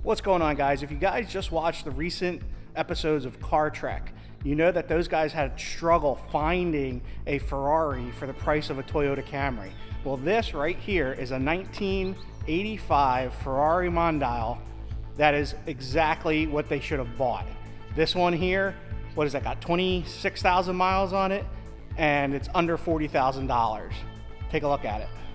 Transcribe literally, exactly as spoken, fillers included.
What's going on, guys? If you guys just watched the recent episodes of Car Trek, you know that those guys had struggle finding a Ferrari for the price of a Toyota Camry. Well, this right here is a nineteen eighty-five Ferrari Mondial that is exactly what they should have bought. This one here, what is that, got twenty-six thousand miles on it, and it's under forty thousand dollars. Take a look at it.